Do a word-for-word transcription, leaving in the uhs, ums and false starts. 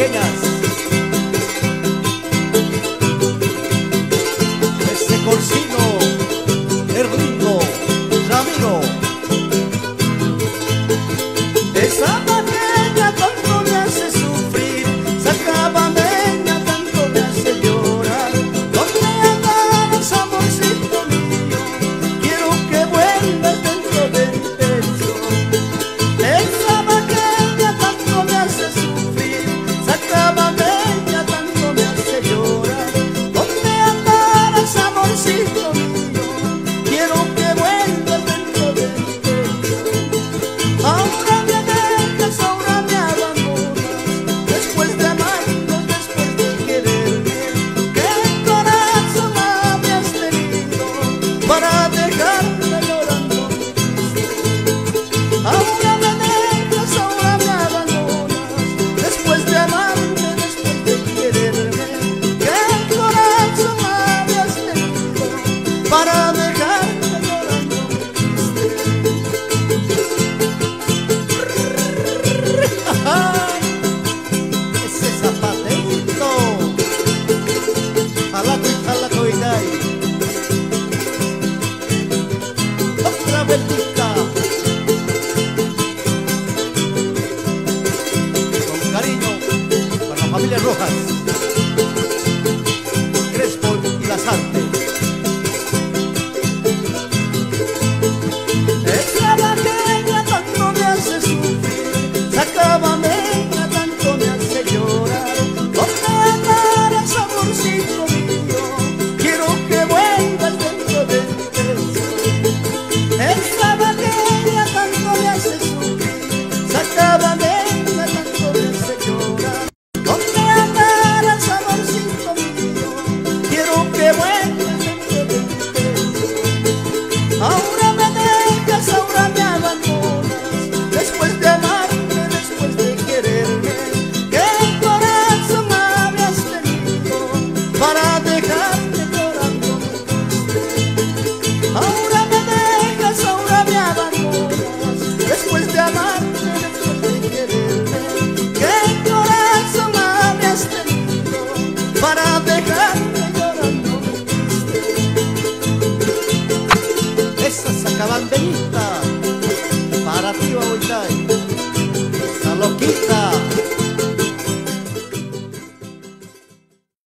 salvajeñas. Ese Corsino, Erlindo, Ramiro. Esa paqueña tanto me hace sufrir, esa cabaneña tanto me hace llorar. ¿Dónde andabas, amorcito mío? Quiero que vuelvas dentro de mi pecho. Esa paqueña tanto me hace sufrir, esa cabaneña tanto me hace llorar. ¿Dónde andabas, amorcito mío? Quiero que vuelvas dentro de mi pecho. Ahora me dejas, ahora me abandonas, después de amarnos, después de quererme. ¿Qué corazón habías tenido para dejarme llorando triste? Ahora me dejas, ahora me abandonas, después de amarme, después de quererme. ¿Qué corazón habías tenido para dejarme llorando triste? Ese zapateito. Jalaco y jalaco y dai. Otra vueltita. Con cariño para la familia Rojas, Crespo y Las Artes. Esa vaqueña tanto me hace sufrir, esa cabaneña tanto me hace llorar. ¿Dónde andarás, amorcito mío? Quiero que vuelvas dentro de mi pecho. Esa vaqueña tanto me hace sufrir, esa cabaneña tanto me hace llorar. ¿Dónde andarás, amorcito mío? Quiero que vuelvas dentro de mi pecho. Ahora me dejas, ahora me abandonas, después de amarme, después de quererme. ¿Qué corazón habías tenido para dejarme llorando triste? Ahora me dejas, ahora me abandonas, después de amarme, después de quererme. ¿Qué corazón habías tenido para dejarme llorando triste? Esa sacabanderita para ti, Baboitay. Esa loquita.